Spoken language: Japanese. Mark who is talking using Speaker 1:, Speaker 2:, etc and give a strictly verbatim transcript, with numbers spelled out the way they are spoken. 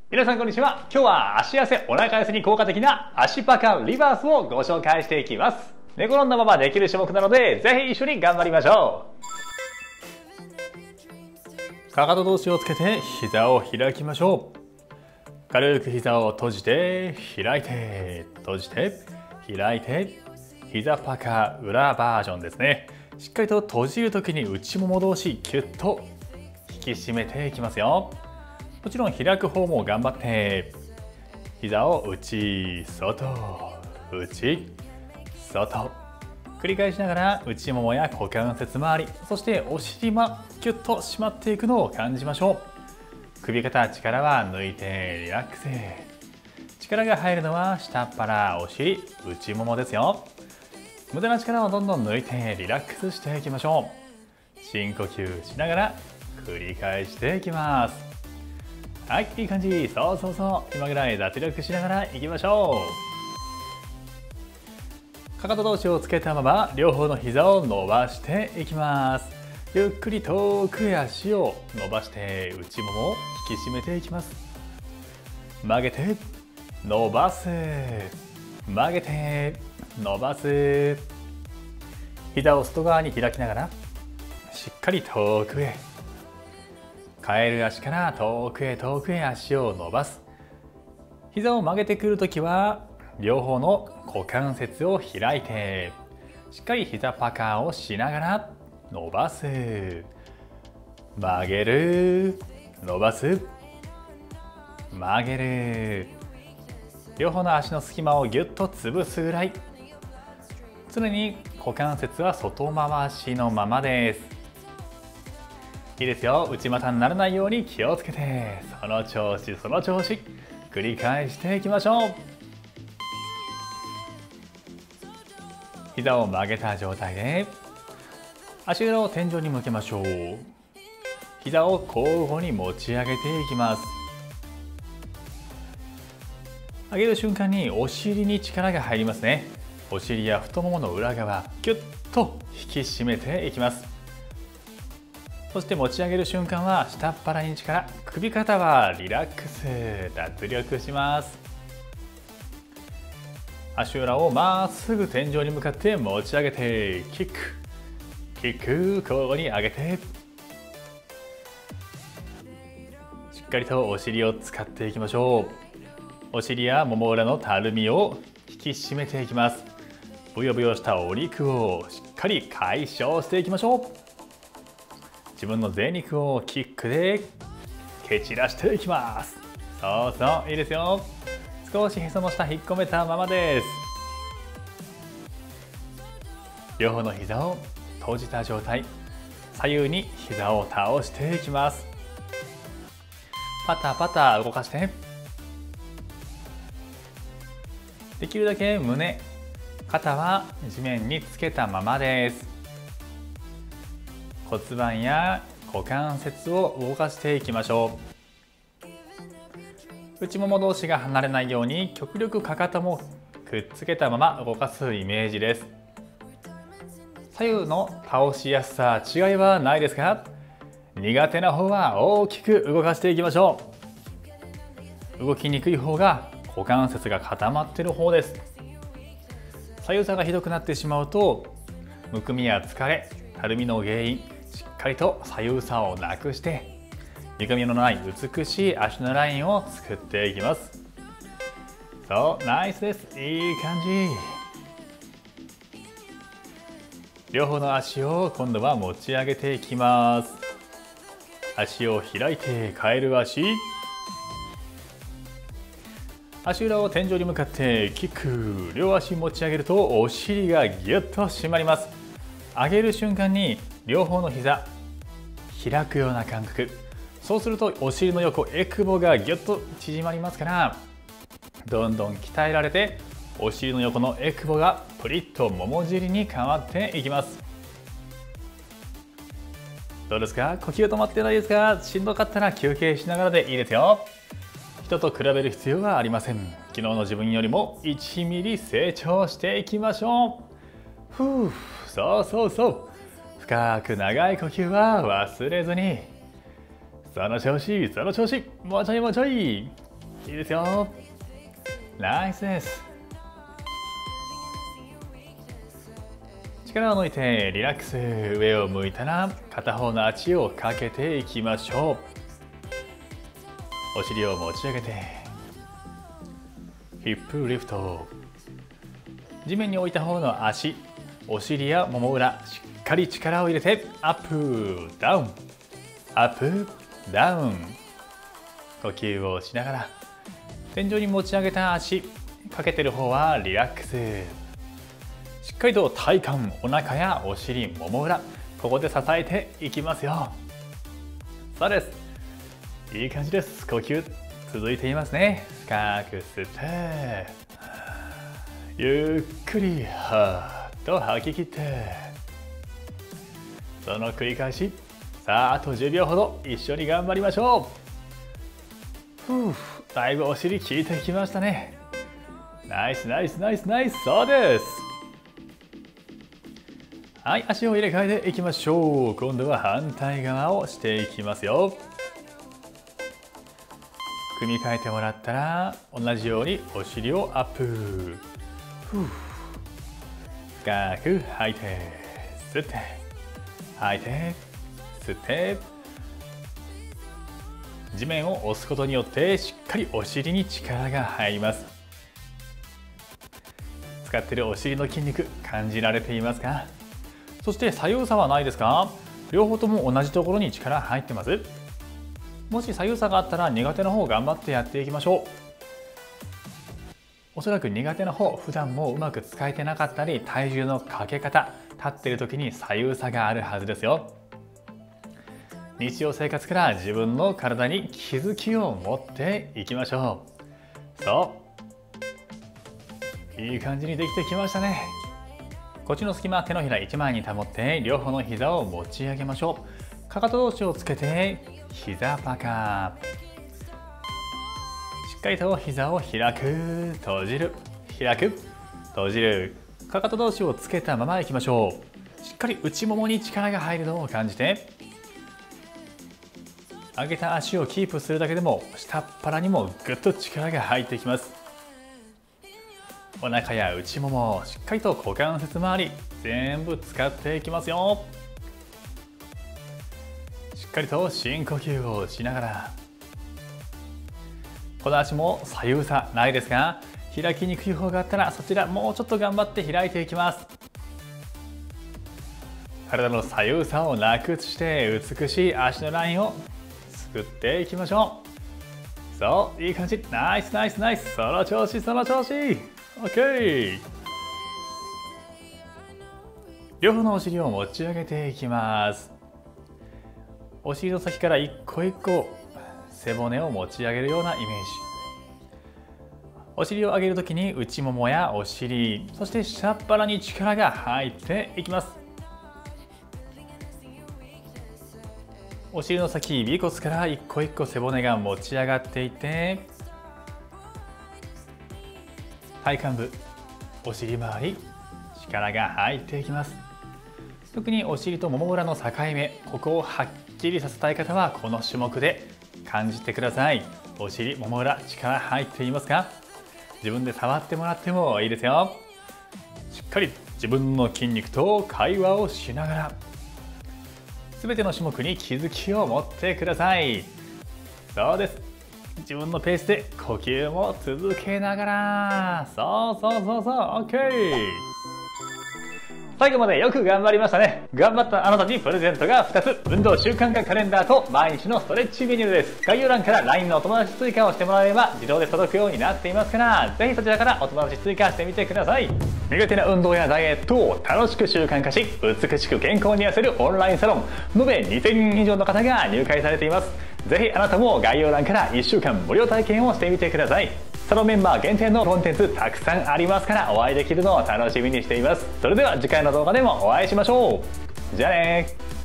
Speaker 1: 皆さんこんにちは。今日は足痩せ、お腹痩せに効果的な足パカリバースをご紹介していきます。寝転んだままできる種目なので、ぜひ一緒に頑張りましょう。かかと同士をつけて膝を開きましょう。軽く膝を閉じて開いて閉じて開いて、膝パカ裏バージョンですね。しっかりと閉じるときに内もも同士キュッと引き締めていきますよ。もちろん開く方も頑張って膝を内外内外繰り返しながら内ももや股関節周り、そしてお尻もキュッと締まっていくのを感じましょう。首肩力は抜いてリラックス。力が入るのは下っ腹、お尻、内ももですよ。無駄な力をどんどん抜いてリラックスしていきましょう。深呼吸しながら繰り返していきます。はい、いい感じ。そうそうそう。今ぐらい脱力しながらいきましょう。かかと同士をつけたまま両方の膝を伸ばしていきます。ゆっくり遠くへ足を伸ばして内ももを引き締めていきます。曲げて伸ばす、曲げて伸ばす。膝を外側に開きながらしっかり遠くへ。カエル足から遠くへ遠くへ足を伸ばす。膝を曲げてくるときは両方の股関節を開いてしっかり膝パカをしながら伸ばす。曲げる、伸ばす、曲げる。両方の足の隙間をぎゅっと潰すぐらい。常に股関節は外回しのままです。いいですよ。内股にならないように気をつけて、その調子その調子繰り返していきましょう。膝を曲げた状態で足裏を天井に向けましょう。膝を交互に持ち上げていきます。上げる瞬間にお尻に力が入りますね。お尻や太ももの裏側キュッと引き締めていきます。そして持ち上げる瞬間は下っ腹に力、首肩はリラックス、脱力します。足裏をまっすぐ天井に向かって持ち上げてキック、キック交互に上げて、しっかりとお尻を使っていきましょう。お尻やもも裏のたるみを引き締めていきます。ブヨブヨしたお肉をしっかり解消していきましょう。自分の贅肉をキックで蹴散らしていきます。そうそう、いいですよ。少しへその下引っ込めたままです。両方の膝を閉じた状態、左右に膝を倒していきます。パタパタ動かして、できるだけ胸、肩は地面につけたままです。骨盤や股関節を動かしていきましょう。内もも同士が離れないように極力かかともくっつけたまま動かすイメージです。左右の倒しやすさ違いはないですか？苦手な方は大きく動かしていきましょう。動きにくい方が股関節が固まっている方です。左右差がひどくなってしまうとむくみや疲れ、たるみの原因、しっかりと左右差をなくして歪みのない美しい足のラインを作っていきます。そう、ナイスです。いい感じ。両方の足を今度は持ち上げていきます。足を開いてカエル足、足裏を天井に向かってキック。両足持ち上げるとお尻がギュッと締まります。上げる瞬間に両方の膝開くような感覚。そうするとお尻の横、エクボがギュッと縮まりますから、どんどん鍛えられてお尻の横のエクボがプリッともも尻に変わっていきます。どうですか？呼吸止まってないですか？しんどかったら休憩しながらでいいですよ。人と比べる必要はありません。昨日の自分よりもいちミリ成長していきましょう。ふう、そうそうそう。深く長い呼吸は忘れずに。その調子、その調子、もうちょいもうちょい。 いいですよ。ナイスです。力を抜いてリラックス。上を向いたら片方の足をかけていきましょう。お尻を持ち上げてヒップリフト。地面に置いた方の足、お尻やもも裏、しっかり力を入れてアップダウンアップダウン。呼吸をしながら天井に持ち上げた足、かけてる方はリラックス。しっかりと体幹、お腹やお尻、もも裏、ここで支えていきますよ。そうです。いい感じです。呼吸続いていますね。深く吸ってゆっくりはーっと吐き切って、その繰り返し。さああとじゅうびょうほど一緒に頑張りましょう。ふう、だいぶお尻効いてきましたね。ナイスナイスナイスナイス。そうです。はい、足を入れ替えていきましょう。今度は反対側をしていきますよ。組み替えてもらったら同じようにお尻をアップ。ふう、深く吐いて吸って吐いて吸って。地面を押すことによってしっかりお尻に力が入ります。使っているお尻の筋肉感じられていますか？そして左右差はないですか？両方とも同じところに力入ってます？もし左右差があったら苦手な方頑張ってやっていきましょう。おそらく苦手な方、普段もうまく使えてなかったり、体重のかけ方、立っている時に左右差があるはずですよ。日常生活から自分の体に気づきを持っていきましょう。そう、いい感じにできてきましたね。腰の隙間、手のひらいちまいに保って両方の膝を持ち上げましょう。かかと同士をつけて膝パカ。しっかりと膝を開く、閉じる、開く、閉じる。かかと同士をつけたままいきましょう。しっかり内ももに力が入るのを感じて、上げた足をキープするだけでも下っ腹にもぐっと力が入ってきます。お腹や内もも、しっかりと股関節周り全部使っていきますよ。しっかりと深呼吸をしながら。この足も左右差ないですが、開きにくい方があったらそちらもうちょっと頑張って開いていきます。体の左右差をなくして美しい足のラインを作っていきましょう。そう、いい感じ。ナイスナイスナイス。その調子その調子。 OK。 両方のお尻を持ち上げていきます。お尻の先から一個一個背骨を持ち上げるようなイメージ。お尻を上げるときに内ももやお尻、そして下っ腹に力が入っていきます。お尻の先、尾骨から一個一個背骨が持ち上がっていて、体幹部、お尻周り力が入っていきます。特にお尻ともも裏の境目、ここをはっきりさせたい方はこの種目で感じてください。お尻、もも裏力入っていますか？自分で触ってもらってもいいですよ。しっかり自分の筋肉と会話をしながら全ての種目に気づきを持ってください。そうです。自分のペースで呼吸も続けながら。そうそうそうそう。 OK。 最後までよく頑張りましたね。頑張ったあなたにプレゼントがふたつ。運動習慣化カレンダーと毎日のストレッチメニューです。概要欄から ライン のお友達追加をしてもらえれば自動で届くようになっていますから、ぜひそちらからお友達追加してみてください。苦手な運動やダイエットを楽しく習慣化し、美しく健康に痩せるオンラインサロン、延べにせんにん以上の方が入会されています。ぜひあなたも概要欄からいっしゅうかん無料体験をしてみてください。サロンメンバー限定のコンテンツたくさんありますから、お会いできるのを楽しみにしています。それでは次回の動画でもお会いしましょう。じゃあねー。